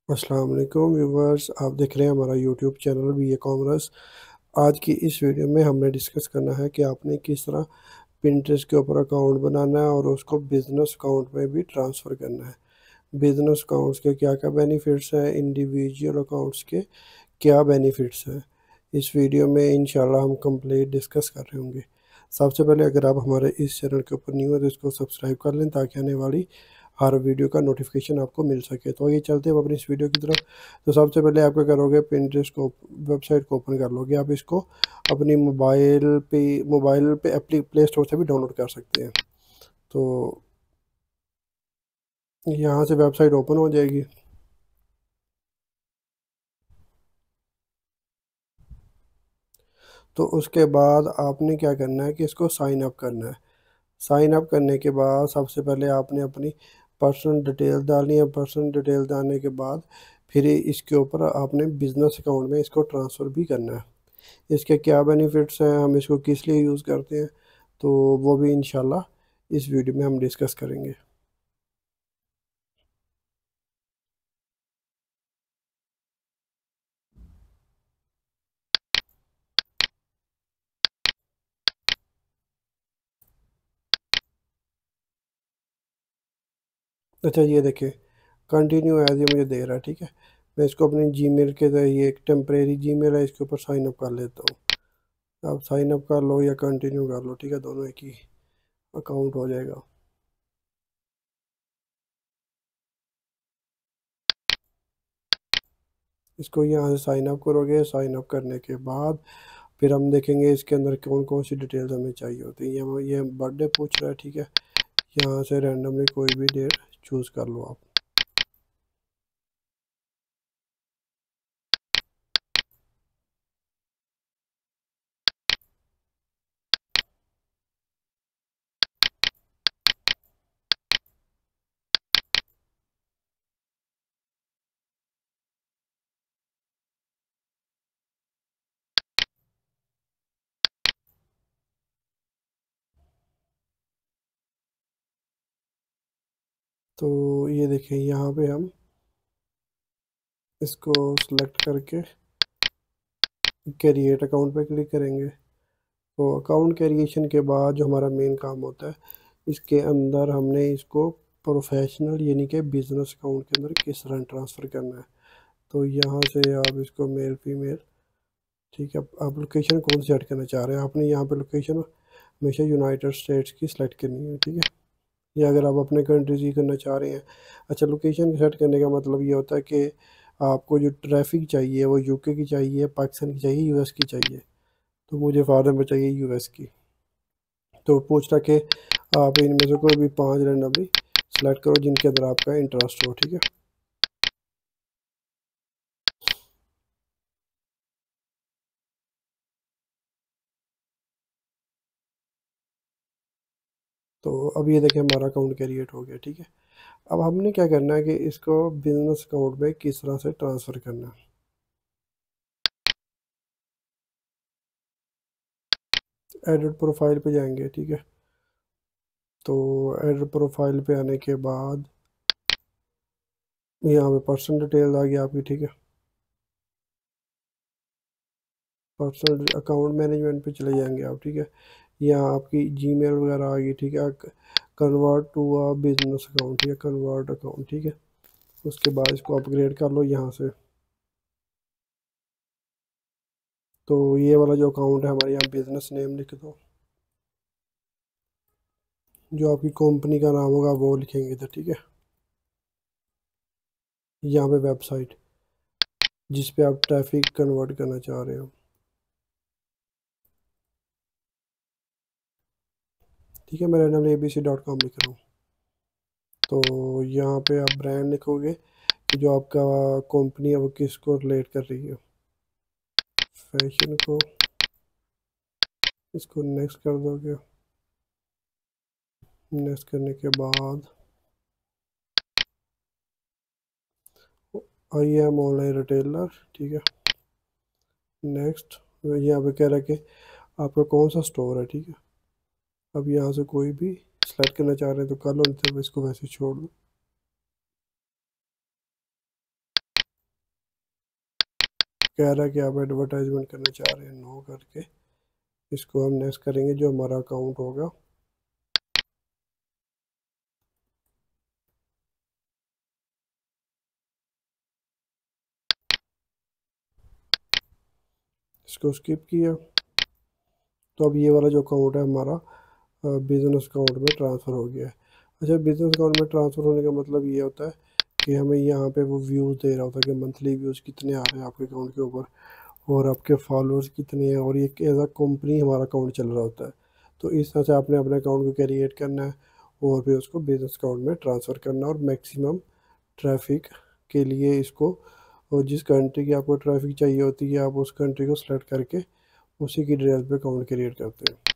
अस्सलाम वालेकुम व्यूवर्स, आप देख रहे हैं हमारा YouTube channel B A commerce. आज की इस वीडियो में हमने डिस्कस करना है कि आपने किस तरह पिंटरेस्ट के ऊपर अकाउंट बनाना है और उसको बिज़नेस अकाउंट में भी ट्रांसफ़र करना है। बिज़नेस अकाउंट्स के क्या क्या बेनिफिट्स हैं, इंडिविजुअल अकाउंट्स के क्या बेनिफिट्स हैं, इस वीडियो में इंशाल्लाह हम कंप्लीट डिस्कस कर रहे होंगे। सबसे पहले अगर आप हमारे इस चैनल के ऊपर न्यू है तो इसको सब्सक्राइब कर लें ताकि आने वाली हर वीडियो का नोटिफिकेशन आपको मिल सके। तो आइए चलते हैं अपनी इस वीडियो की तरफ। तो सबसे पहले आप क्या करोगे, पिंटरेस्ट को वेबसाइट को ओपन कर लोगे। आप इसको अपनी मोबाइल पे प्ले स्टोर से भी डाउनलोड कर सकते हैं। तो यहाँ से वेबसाइट ओपन हो जाएगी। तो उसके बाद आपने क्या करना है कि इसको साइन अप करना है। साइन अप करने के बाद सबसे पहले आपने अपनी पर्सनल डिटेल डालनी है। पर्सनल डिटेल डालने के बाद फिर इसके ऊपर आपने बिज़नेस अकाउंट में इसको ट्रांसफ़र भी करना है। इसके क्या बेनिफिट्स हैं, हम इसको किस लिए यूज़ करते हैं, तो वो भी इंशाल्लाह इस वीडियो में हम डिस्कस करेंगे। अच्छा, ये देखिए कंटिन्यू एज ये मुझे दे रहा है, ठीक है। मैं इसको अपने जीमेल के ये एक टेम्परेरी जीमेल है, इसके ऊपर साइन अप कर लेता हूँ। आप साइन अप कर लो या कंटिन्यू कर लो, ठीक है, दोनों एक ही अकाउंट हो जाएगा। इसको यहाँ से साइन अप करोगे। साइन अप करने के बाद फिर हम देखेंगे इसके अंदर कौन कौन सी डिटेल्स हमें चाहिए होती हैं। ये बर्थडे पूछ रहा है, ठीक है। यहाँ से रैंडमली कोई भी डेट चूज़ कर लो आप। तो ये देखिए यहाँ पे हम इसको सिलेक्ट करके क्रिएट अकाउंट पे क्लिक करेंगे। तो अकाउंट क्रिएशन के बाद जो हमारा मेन काम होता है, इसके अंदर हमने इसको प्रोफेशनल यानी कि बिज़नेस अकाउंट के अंदर किस तरह ट्रांसफ़र करना है। तो यहाँ से आप इसको मेल फीमेल, ठीक है, आप लोकेशन कौन सी सेट करना चाह रहे हैं। आपने यहाँ पे लोकेशन हमेशा यूनाइटेड स्टेट्स की सिलेक्ट करनी है, ठीक है। या अगर आप अपने कंट्रीज की करना चाह रहे हैं। अच्छा, लोकेशन सेट करने का मतलब ये होता है कि आपको जो ट्रैफिक चाहिए वो यूके की चाहिए, पाकिस्तान की चाहिए, यूएस की चाहिए। तो मुझे फॉरन में चाहिए यूएस की। तो पूछ रहा कि आप इनमें से कोई भी 5 रैंडमली सेलेक्ट करो जिनके अंदर आपका इंटरेस्ट हो, ठीक है। तो अब ये देखें हमारा अकाउंट क्रिएट हो गया, ठीक है। अब हमने क्या करना है कि इसको बिजनेस अकाउंट में किस तरह से ट्रांसफ़र करना है। एडिट प्रोफाइल पे जाएंगे, ठीक है। तो एडिट प्रोफाइल पे आने के बाद यहाँ पे पर्सनल डिटेल आ गई आपकी, ठीक है। पर्सनल अकाउंट मैनेजमेंट पे चले जाएंगे आप, ठीक है। यहाँ आपकी जीमेल वगैरह आ गई, ठीक है। Convert to a business account, ठीक है, कन्वर्ट अकाउंट, ठीक है। उसके बाद इसको अपग्रेड कर लो यहाँ से। तो ये वाला जो अकाउंट है हमारे यहाँ बिजनेस नेम लिख दो। जो आपकी कंपनी का नाम होगा वो लिखेंगे इधर, ठीक है। यहाँ पे वेबसाइट जिस पे आप ट्रैफिक कन्वर्ट करना चाह रहे हो, ठीक है। मैं रैंडमली abc.com लिख रहा हूँ। तो यहाँ पे आप ब्रांड लिखोगे कि जो आपका कंपनी है वो किसको रिलेट कर रही है। फैशन को, इसको नेक्स्ट कर दोगे। नेक्स्ट करने के बाद आई एम ऑनलाइन रिटेलर, ठीक है। नेक्स्ट, यहाँ पे कह रहा है कि आपका कौन सा स्टोर है, ठीक है। अब यहाँ से कोई भी सेलेक्ट करना चाह रहे हैं तो कर लो, नहीं तो इसको वैसे छोड़ दो। कह रहा है कि आप एडवर्टाइजमेंट करना चाह रहे हैं, नो करके इसको हम नेक्स्ट करेंगे जो हमारा अकाउंट होगा। इसको स्किप किया तो अब ये वाला जो अकाउंट है हमारा बिजनेस अकाउंट में ट्रांसफ़र हो गया है। अच्छा, बिजनेस अकाउंट में ट्रांसफ़र होने का मतलब ये होता है कि हमें यहाँ पे वो व्यूज़ दे रहा होता है कि मंथली व्यूज़ कितने आ रहे हैं आपके अकाउंट के ऊपर, और आपके फॉलोअर्स कितने हैं, और ये एज अ कंपनी हमारा अकाउंट चल रहा होता है। तो इस तरह से आपने अपने अकाउंट को क्रिएट करना है और फिर उसको बिजनेस अकाउंट में ट्रांसफ़र करना है, और मैक्सिमम ट्रैफिक के लिए इसको, और जिस कंट्री की आपको ट्रैफिक चाहिए होती है आप उस कंट्री को सेलेक्ट करके उसी की डिटेल पे अकाउंट क्रिएट करते हैं।